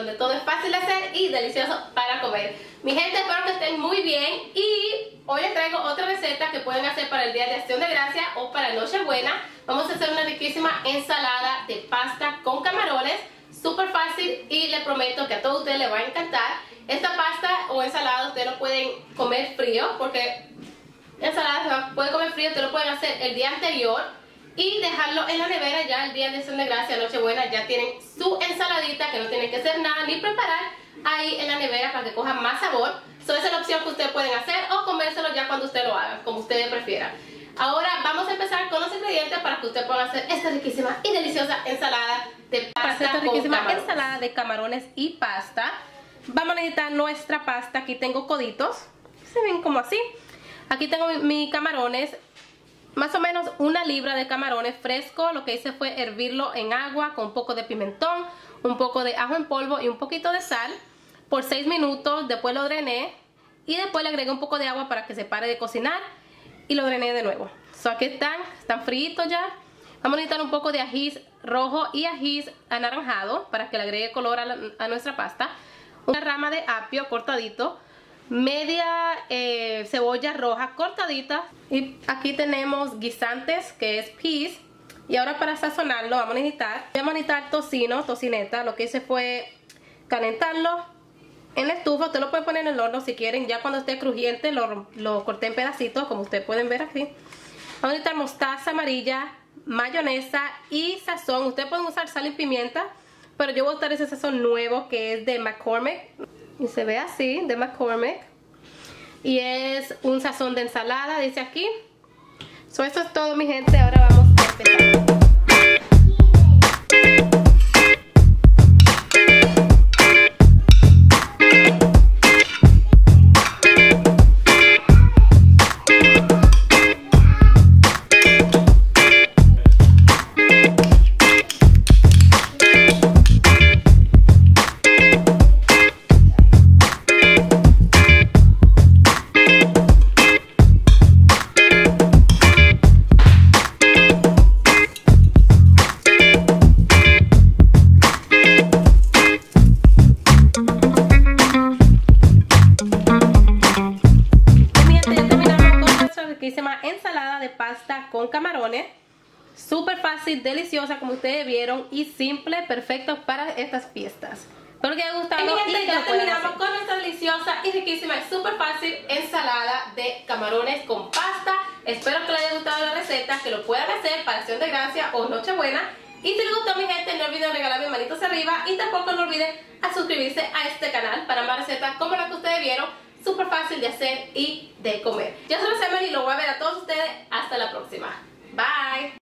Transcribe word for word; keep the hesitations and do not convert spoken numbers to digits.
donde todo es fácil de hacer y delicioso para comer. Mi gente, espero que estén muy bien y hoy les traigo otra receta que pueden hacer para el Día de Acción de Gracia o para Nochebuena. Vamos a hacer una riquísima ensalada de pasta con camarones, súper fácil y les prometo que a todos ustedes les va a encantar. Esta pasta o ensalada ustedes lo pueden comer frío, porque ensalada se puede comer frío, ustedes lo pueden hacer el día anterior y dejarlo en la nevera. Ya el Día de Acción de Gracia, Nochebuena, ya tienen su ensaladita que no tienen que hacer nada ni preparar ahí en la nevera para que coja más sabor. So, esa es la opción que ustedes pueden hacer o comérselo ya cuando ustedes lo hagan, como ustedes prefieran. Ahora vamos a empezar con los ingredientes para que ustedes puedan hacer esta riquísima y deliciosa ensalada de pasta esta riquísima con ensalada de camarones y pasta. Vamos a necesitar nuestra pasta. Aquí tengo coditos, se ven como así. Aquí tengo mis mi camarones, más o menos una libra de camarones frescos. Lo que hice fue hervirlo en agua con un poco de pimentón, un poco de ajo en polvo y un poquito de sal por seis minutos. Después lo drené y después le agregué un poco de agua para que se pare de cocinar y lo drené de nuevo. So, aquí están, están fritos ya. Vamos a necesitar un poco de ají rojo y ají anaranjado para que le agregue color a, la, a nuestra pasta. Una rama de apio cortadito, media eh, cebolla roja cortadita, y aquí tenemos guisantes, que es peas. Y ahora para sazonarlo vamos a necesitar, vamos a necesitar tocino, tocineta. Lo que hice fue calentarlo en la estufa. Usted lo puede poner en el horno si quieren. Ya cuando esté crujiente lo, lo corté en pedacitos, como ustedes pueden ver aquí. Vamos a necesitar mostaza amarilla, mayonesa y sazón. Ustedes pueden usar sal y pimienta, pero yo voy a usar ese sazón nuevo que es de McCormick. Y se ve así, de McCormick. Y es un sazón de ensalada, dice aquí. So, eso es todo, mi gente. Ahora vamos a empezar. Ensalada de pasta con camarones, súper fácil, deliciosa como ustedes vieron y simple, perfecto para estas fiestas. Espero que les haya gustado. Y mi gente, y ya terminamos con nuestra deliciosa y riquísima y súper fácil ensalada de camarones con pasta. Espero que les haya gustado la receta, que lo puedan hacer para Acción de Gracia o Nochebuena. Y si les gustó, mi gente, no olviden regalarme manitos arriba y tampoco no olviden a suscribirse a este canal para más recetas como la que ustedes vieron. Súper fácil de hacer y de comer. Yo soy Emily y lo voy a ver a todos ustedes hasta la próxima. Bye.